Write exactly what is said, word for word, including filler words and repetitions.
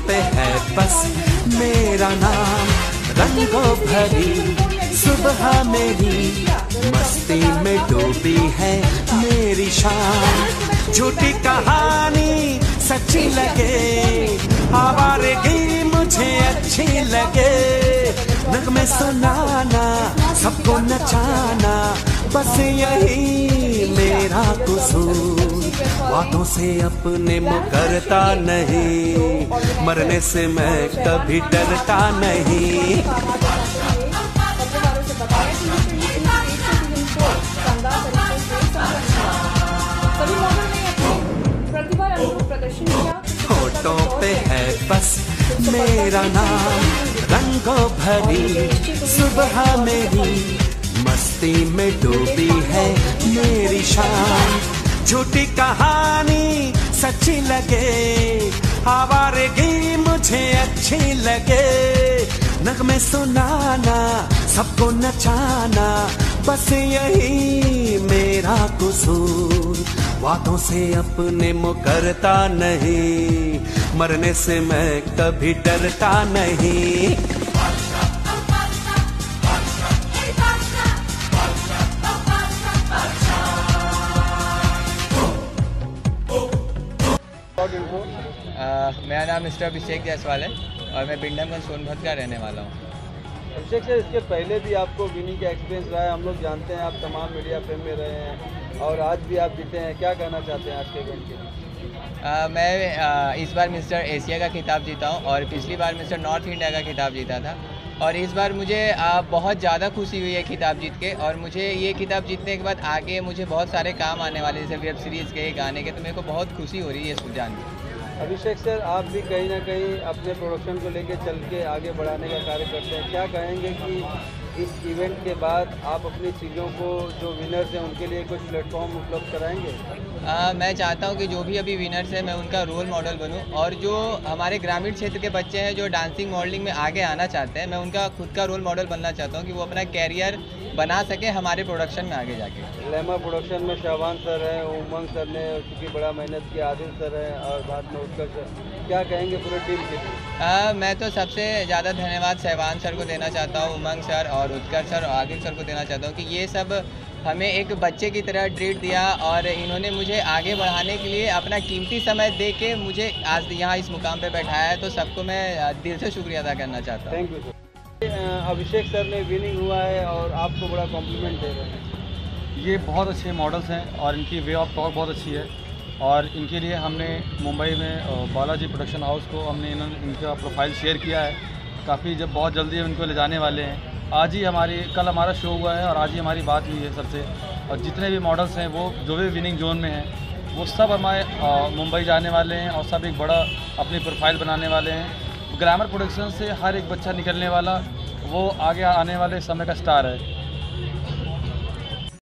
पे है बस मेरा नाम, रंगों भरी सुबह मेरी, मस्ती में डूबी है मेरी शाम। झूठी कहानी सच्ची लगे, आवारगी मुझे अच्छी लगे, नगमे सुनाना सबको नचाना, बस यही मेरा कसूर। बातों से अपने मुकरता नहीं, मरने से मैं कभी डरता नहीं। होठों पे है बस मेरा नाम, रंगों भरी सुबह मेरी, मस्ती में डूबी है मेरी शाम। झूठी कहानी सच्ची लगे, आवारगी मुझे अच्छी लगे, नगमे सुनाना सबको नचाना, बस यही मेरा कसूर। बातों से अपने मुकरता नहीं, मरने से मैं कभी डरता नहीं। Uh, मेरा नाम मिस्टर अभिषेक जायसवाल है और मैं बिंडमगंज सोनभद्र का रहने वाला हूँ। अभिषेक सर, इसके पहले भी आपको विनिंग का एक्सपीरियंस रहा है, हम लोग जानते हैं आप तमाम मीडिया फेम में रहे हैं और आज भी आप जीते हैं, क्या कहना चाहते हैं आज के इवेंट के लिए? uh, मैं uh, इस बार मिस्टर एशिया का खिताब जीता हूँ और पिछली बार मिस्टर नॉर्थ इंडिया का खिताब जीता था, और इस बार मुझे uh, बहुत ज़्यादा खुशी हुई है खिताब जीत के, और मुझे ये खिताब जीतने के बाद आगे मुझे बहुत सारे काम आने वाले, जैसे वेब सीरीज़ के, गाने के, तो मेरे को बहुत खुशी हो रही है इसको जान के। अभिषेक सर, आप भी कहीं ना कहीं अपने प्रोडक्शन को लेकर चल के आगे बढ़ाने का कार्य करते हैं, क्या कहेंगे कि इस इवेंट के बाद आप अपनी चीज़ों को जो विनर्स हैं उनके लिए कुछ प्लेटफॉर्म उपलब्ध कराएंगे? आ, मैं चाहता हूं कि जो भी अभी विनर्स हैं मैं उनका रोल मॉडल बनूं, और जो हमारे ग्रामीण क्षेत्र के बच्चे हैं जो डांसिंग मॉडलिंग में आगे आना चाहते हैं, मैं उनका खुद का रोल मॉडल बनना चाहता हूं कि वो अपना कैरियर बना सके हमारे प्रोडक्शन में आगे जाके। लेमा प्रोडक्शन में शाबान सर हैं, उमंग सर ने क्योंकि बड़ा मेहनत की, आदिल सर हैं और बाद में उत्कर्ष सर, क्या कहेंगे पूरे टीम के लिए? मैं तो सबसे ज़्यादा धन्यवाद सहवान सर को देना चाहता हूँ, उमंग सर और उत्कर्ष सर और आदिल सर को देना चाहता हूँ कि ये सब हमें एक बच्चे की तरह ट्रीट दिया, और इन्होंने मुझे आगे बढ़ाने के लिए अपना कीमती समय दे के मुझे आज यहाँ इस मुकाम पे बैठाया है, तो सबको मैं दिल से शुक्रिया अदा करना चाहता हूँ। Thank you sir. Abhishek sir ने विनिंग हुआ है और आपको बड़ा कॉम्प्लीमेंट दे रहे हैं। ये बहुत अच्छे मॉडल्स हैं और इनकी वे ऑफ टॉक बहुत अच्छी है, और इनके लिए हमने मुंबई में बालाजी प्रोडक्शन हाउस को हमने इन्होंने इनका प्रोफाइल शेयर किया है, काफ़ी जब बहुत जल्दी उनको ले जाने वाले हैं। आज ही हमारी कल हमारा शो हुआ है और आज ही हमारी बात हुई है सबसे, और जितने भी मॉडल्स हैं वो जो भी विनिंग जोन में हैं वो सब हमारे मुंबई जाने वाले हैं और सब एक बड़ा अपनी प्रोफाइल बनाने वाले हैं। ग्लैमर प्रोडक्शन से हर एक बच्चा निकलने वाला वो आगे आने वाले समय का स्टार है।